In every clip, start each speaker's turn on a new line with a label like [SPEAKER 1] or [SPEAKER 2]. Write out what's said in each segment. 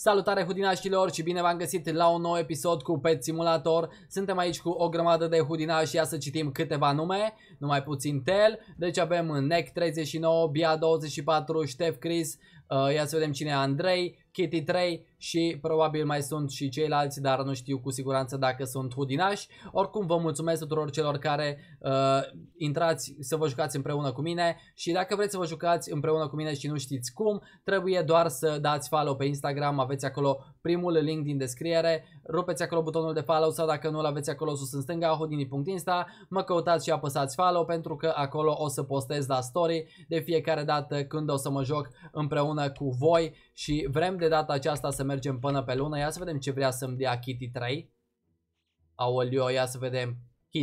[SPEAKER 1] Salutare hudinașilor și bine v-am găsit la un nou episod cu Pet Simulator. Suntem aici cu o grămadă de hudinași, ia să citim câteva nume, numai puțin tel. Deci avem Nec 39, Bia 24, Ștef Chris, ia să vedem cine e Andrei, Kitty 3 și probabil mai sunt și ceilalți, dar nu știu cu siguranță dacă sunt hudinași. Oricum vă mulțumesc tuturor celor care intrați să vă jucați împreună cu mine și dacă vreți să vă jucați împreună cu mine și nu știți cum, trebuie doar să dați follow pe Instagram, aveți acolo primul link din descriere, rupeți acolo butonul de follow sau dacă nu-l aveți acolo sus în stânga, hodini.insta, mă căutați și apăsați follow pentru că acolo o să postez la story de fiecare dată când o să mă joc împreună cu voi și vrem de data aceasta să mergem până pe lună. Ia să vedem ce vrea să-mi dea Kitty 3. Aoleo, ia să vedem.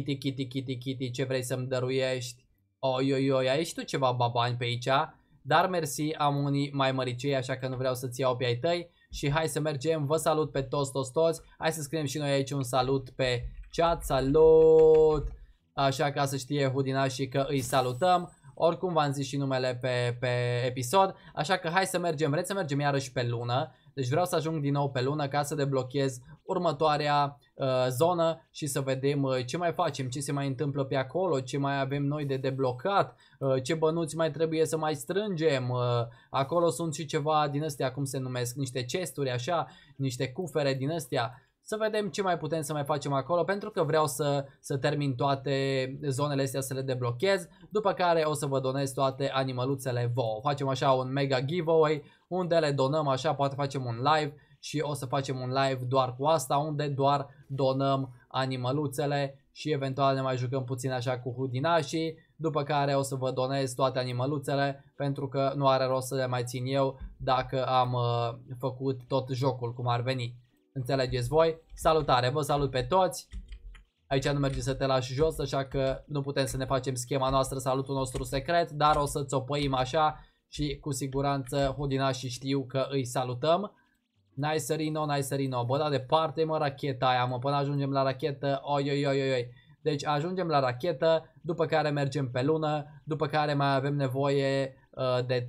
[SPEAKER 1] Kitty, ce vrei să-mi dăruiești? Oi, ai și tu ceva babani pe aici. Dar mersi, am unii mai măricei, așa că nu vreau să-ți iau pe ai tăi. Și hai să mergem, vă salut pe toți. Hai să scriem și noi aici un salut pe chat. Salut! Așa ca să știe hudinașii că îi salutăm. Oricum v-am zis și numele pe episod, așa că hai să mergem, vreți să mergem iarăși pe lună. Deci vreau să ajung din nou pe lună ca să deblochez următoarea zonă și să vedem ce mai facem, ce se mai întâmplă pe acolo, ce mai avem noi de deblocat, ce bănuți mai trebuie să mai strângem. Acolo sunt și ceva din astea, cum se numesc, niște chesturi așa, niște cufere din astea. Să vedem ce mai putem să mai facem acolo, pentru că vreau să termin toate zonele astea, să le deblochez, după care o să vă donez toate animăluțele vouă. Facem așa un mega giveaway unde le donăm așa, poate facem un live și o să facem un live doar cu asta, unde doar donăm animăluțele și eventual ne mai jucăm puțin așa cu hudinașii, după care o să vă donez toate animăluțele, pentru că nu are rost să le mai țin eu dacă am făcut tot jocul cum ar veni. Înțelegeți voi? Salutare, vă salut pe toți. Aici nu merge să te lași jos, așa că nu putem să ne facem schema noastră, salutul nostru secret, dar o să țopăim așa și cu siguranță hudinașii știu că îi salutăm. Nice Rino. Bă, da, departe mă racheta aia, mă, până ajungem la rachetă. Oi. Deci ajungem la rachetă, după care mergem pe lună, după care mai avem nevoie de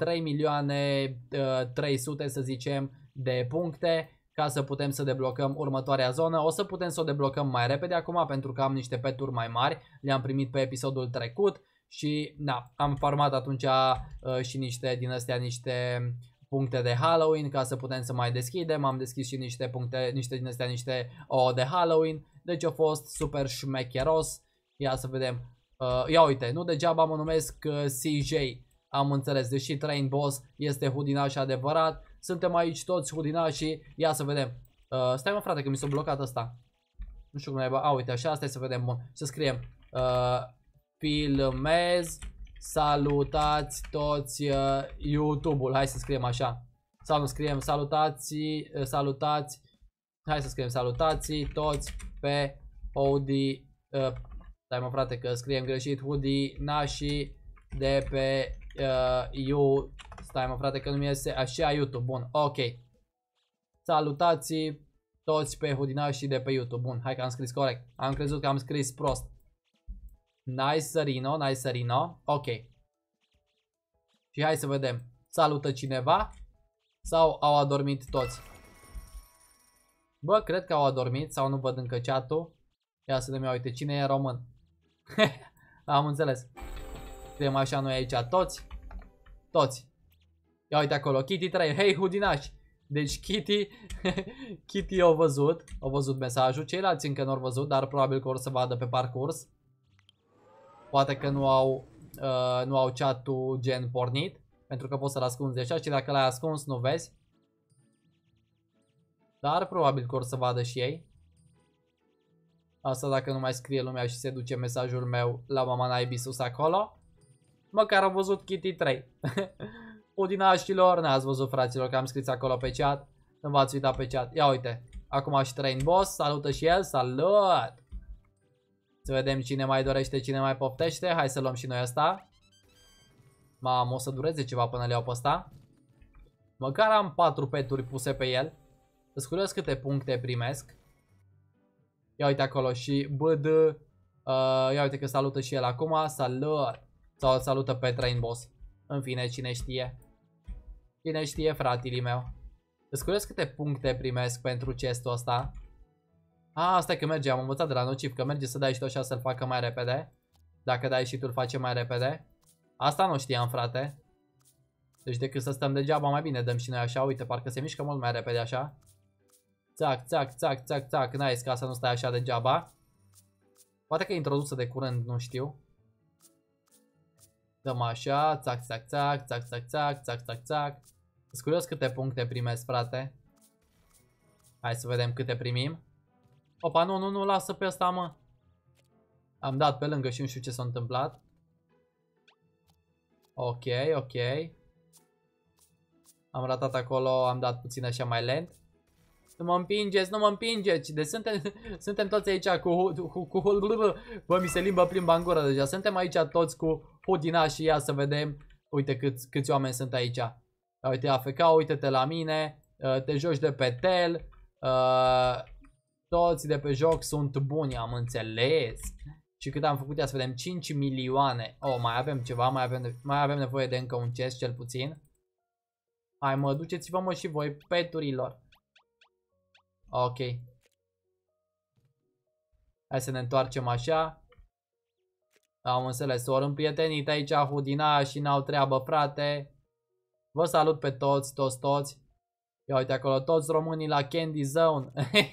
[SPEAKER 1] 3.300.000 să zicem de puncte ca să putem să deblocăm următoarea zonă. O să putem să o deblocăm mai repede acum pentru că am niște peturi mai mari. Le-am primit pe episodul trecut și na, am farmat atunci și niște din astea, niște puncte de Halloween ca să putem să mai deschidem. Am deschis și niște puncte, niște ouă de Halloween. Deci a fost super șmecheros. Ia să vedem. Ia uite, nu degeaba mă numesc CJ. Am înțeles, deși Train Boss este hudinaș adevărat. Suntem aici toți hudinașii. Ia să vedem. Stai mă frate că mi s-a blocat ăsta. Nu știu cum e. Uite așa, stai să vedem. Bun. Să scriem. Filmez. Salutați toți YouTube-ul. Hai să scriem așa. Sau nu scriem salutați. Hai să scriem salutați toți pe Hudi. Stai mă frate că scriem greșit. Hudinașii de pe stai mă frate că nu mi iese așa YouTube. Bun, ok. Salutați toți pe hudinașii de pe YouTube. Bun, hai că am scris corect. Am crezut că am scris prost. Nice Rino. Ok. Și hai să vedem. Salută cineva sau au adormit toți? Bă, cred că au adormit sau nu văd încă chat-ul. Ia să ne uite cine e român. Am înțeles. Scriem așa noi aici toți. Ia uite acolo, Kitty 3, hei hudinași. Deci Kitty a văzut mesajul, ceilalți încă nu au văzut, dar probabil că or să vadă pe parcurs. Poate că nu au chat-ul gen pornit, pentru că poți să-l ascunzi așa și dacă l-ai ascuns nu vezi. Dar probabil că or să vadă și ei. Asta dacă nu mai scrie lumea și se duce mesajul meu la mama naibii sus acolo. Măcar au văzut Kitty 3. Udinaștilor, n-ați văzut fraților că am scris acolo pe chat. Nu v-ați uitat pe chat. Ia uite, acum și Train Boss, salută și el, salut! Să vedem cine mai dorește, cine mai poftește. Hai să luăm și noi asta. Mamă, o să dureze ceva până le iau pe ăsta. Măcar am 4 peturi puse pe el. Îți curios câte puncte primesc. Ia uite acolo și BD. Ia uite că salută și el acum, salut! Sau salută pe Train Boss. În fine, cine știe. Cine știe, fratele meu. Îți curios câte puncte primesc pentru chestul ăsta. Stai că merge, am învățat de la nociv că merge să dai și tu așa să-l facă mai repede. Dacă dai și tu îl face mai repede. Asta nu știam, frate. Deci decât să stăm degeaba, mai bine dăm și noi așa. Uite, parcă se mișcă mult mai repede așa. Țac, țac, țac, țac, țac. Nice, ca să nu stai așa degeaba. Poate că e introdusă de curând, nu știu. Dăm așa, țac, țac, țac, țac, țac, țac, țac, țac, țac. Sunt curios câte puncte primesc, frate. Hai să vedem câte primim. Opa, nu, lasă pe ăsta, mă. Am dat pe lângă și nu știu ce s-a întâmplat. Ok. Am ratat acolo, am dat puțin așa mai lent. Nu mă împingeți, Deci suntem toți aici bă, mi se limbă plimba în gură deja. Suntem aici toți cu Houdina și ia să vedem. Uite câți oameni sunt aici. Uite AFK, uite-te la mine. Te joci de pe tel. Toți de pe joc sunt buni, am înțeles. Și cât am făcut, ia să vedem, 5 milioane. Mai avem ceva, mai avem nevoie de încă un chest cel puțin. Hai mă, duceți-vă mă și voi, peturilor. Ok. Hai să ne întoarcem așa. Am înțeles, ori împrietenit aici Houdina și n-au treabă, frate. Vă salut pe toți. Ia uite acolo, toți românii la Candy Zone.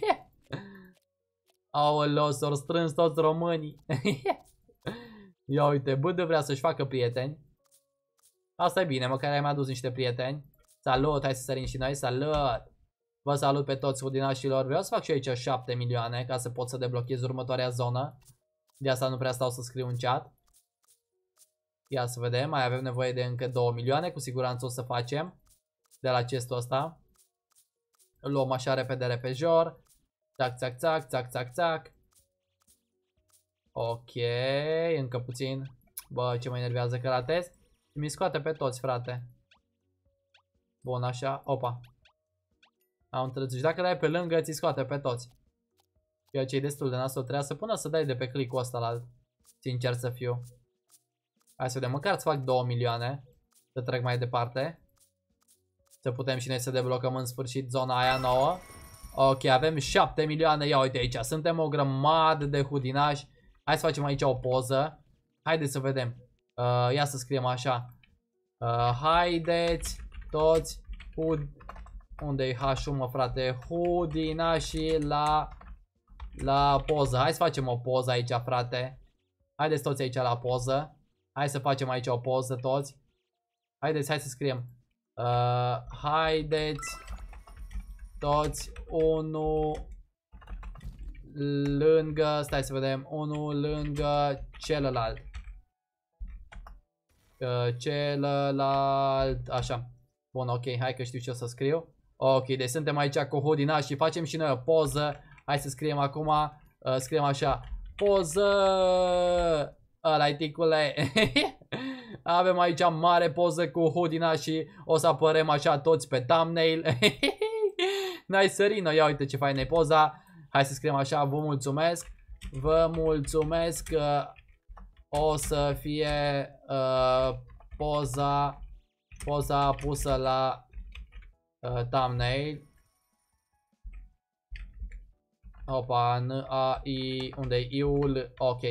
[SPEAKER 1] Aoleo, s-au strâns toți românii. Ia uite, Bâdă vrea să-și facă prieteni. Asta e bine, măcar ai mai adus niște prieteni. Salut, hai să sărim și noi, salut. Vă salut pe toți houdinașilor. Vreau să fac și aici 7 milioane ca să pot să deblochez următoarea zonă. De asta nu prea stau să scriu în chat. Ia să vedem, mai avem nevoie de încă 2 milioane. Cu siguranță o să facem de la chestul ăsta. Îl luăm așa repede, repejor. Țac, țac, țac, țac, țac, țac. Ok, încă puțin. Bă, ce mă enervează că ratez. Mi scoate pe toți, frate. Bun, așa, opa. Am înțeles, și dacă dai pe lângă, ți scoate pe toți. Ceea ce e destul de nasol, trebuia să pună să dai de pe click-ul ăsta la, sincer să fiu. Hai să vedem, măcar îți fac 2 milioane. Să trec mai departe. Să putem și noi să deblocăm în sfârșit zona aia nouă. Ok, avem 7 milioane, ia uite aici, suntem o grămadă de houdinași. Hai să facem aici o poză. Haideți să vedem. Ia să scriem așa. Haideți toți unde-i H-ul, mă, frate? Houdinași la poză. Hai să facem o poză aici, frate. Haideți toți aici la poză. Hai să facem aici o poză toți. Haideți, hai să scriem. Haideți toți unul lângă, stai să vedem, unul lângă celălalt. Celălalt, așa. Bun, ok, hai că știu ce o să scriu. Ok, deci suntem aici cu Houdina și facem și noi o poză. Hai să scriem acum, scriem așa. Poză! Ăla-i ticule. Avem aici mare poză cu Houdina și o să apărem așa toți pe thumbnail. N-ai sărit-o, ia uite ce faină e poza. Hai să scriem așa, vă mulțumesc. Vă mulțumesc că o să fie poza pusă la thumbnail. Opa, N-A-I, unde-i I-ul? Ok.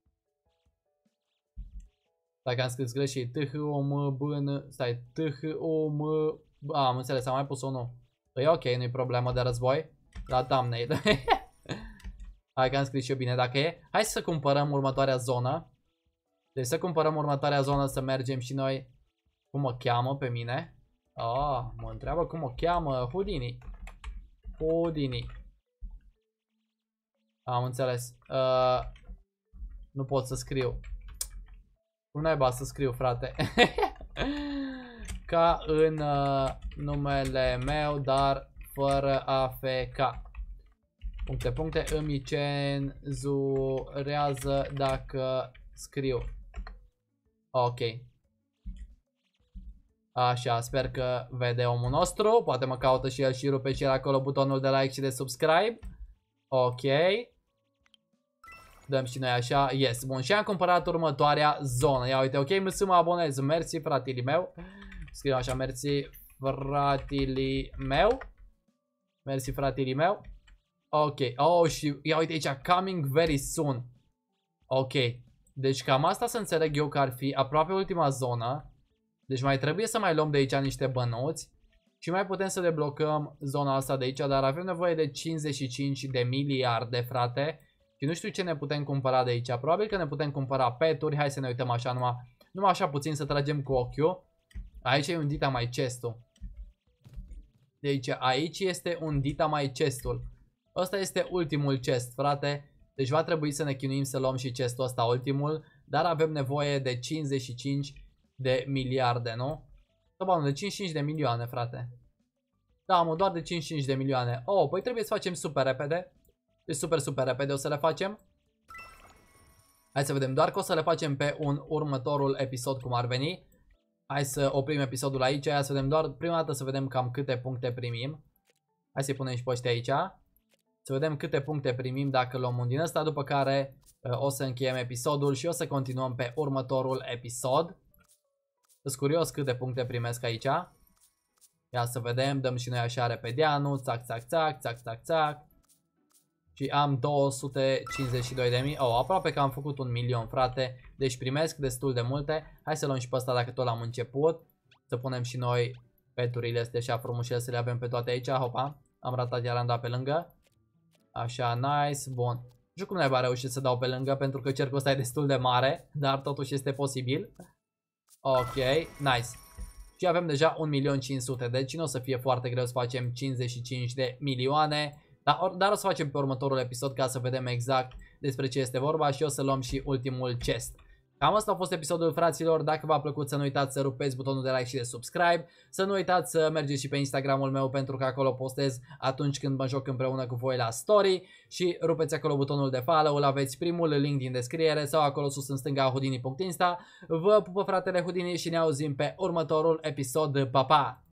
[SPEAKER 1] Dacă am scris greșit, T-H-O-M-B-N, stai, T-H-O-M, am înțeles, am mai pus unul. E ok, nu-i problemă de război. La thumbnail. Hai că am scris și eu bine dacă e. Hai să cumpărăm următoarea zonă. Deci să cumpărăm următoarea zonă, să mergem și noi. Cum mă cheamă pe mine? Mă întreabă cum o cheamă. Houdini. Houdini. Am înțeles. Nu pot să scriu. Cum naiba să scriu, frate? Ca în numele meu, dar fără AFK. Puncte, îmi cenzurează dacă scriu. Ok. Așa, sper că vede omul nostru. Poate mă caută și el și rupe și el acolo butonul de like și de subscribe. Ok. Dăm și noi așa. Yes, bun. Și am cumpărat următoarea zonă. Ia uite, ok, mă abonez. Mersi, fratele meu. Scriu așa, mersi, fratele meu. Mersi, fratelii meu. Ok. Oh, și ia uite aici, coming very soon. Ok. Deci cam asta să înțeleg eu că ar fi aproape ultima zonă. Deci mai trebuie să mai luăm de aici niște bănuți. Și mai putem să deblocăm zona asta de aici. Dar avem nevoie de 55 de miliarde, frate. Și nu știu ce ne putem cumpăra de aici. Probabil că ne putem cumpăra peturi. Hai să ne uităm așa numai așa puțin să tragem cu ochiul. Aici e un dita mai chestul. Deci aici este un dita mai chestul. Ăsta este ultimul chest, frate. Deci va trebui să ne chinuim să luăm și chestul ăsta ultimul. Dar avem nevoie de 55 de miliarde, nu? Sau de 55 de milioane, frate. Da, mă, doar de 55 de milioane. Oh, păi trebuie să facem super repede. Deci super repede o să le facem. Hai să vedem, doar că o să le facem pe un următorul episod cum ar veni. Hai să oprim episodul aici. Hai să vedem doar prima dată să vedem cam câte puncte primim. Hai să-i punem și pe ăștia aici. Să vedem câte puncte primim dacă luăm un din ăsta. După care o să încheiem episodul și o să continuăm pe următorul episod. Sunt curios câte puncte primesc aici. Ia să vedem, dăm și noi așa repedeanu. Țac, țac, țac, țac, țac, țac. Și am 252.000. Oh, aproape că am făcut 1.000.000, frate. Deci primesc destul de multe. Hai să luăm și pe ăsta dacă tot l-am început. Să punem și noi peturile astea așa frumușele, să le avem pe toate aici. Hopa, am ratat, iar am dat pe lângă. Așa, nice, bun. Nu știu cum n-ai reușit să dau pe lângă, pentru că cercul ăsta e destul de mare. Dar totuși este posibil. Ok, nice. Și avem deja 1.500.000. Deci nu o să fie foarte greu să facem 55 de milioane. Dar o să facem pe următorul episod ca să vedem exact despre ce este vorba și o să luăm și ultimul chest. Cam asta a fost episodul, fraților. Dacă v-a plăcut, să nu uitați să rupeți butonul de like și de subscribe. Să nu uitați să mergeți și pe Instagramul meu, pentru că acolo postez atunci când mă joc împreună cu voi la story. Și rupeți acolo butonul de follow, îl aveți primul link din descriere sau acolo sus în stânga houdini.insta. Vă pupă, fratele Houdini, și ne auzim pe următorul episod. Pa, pa!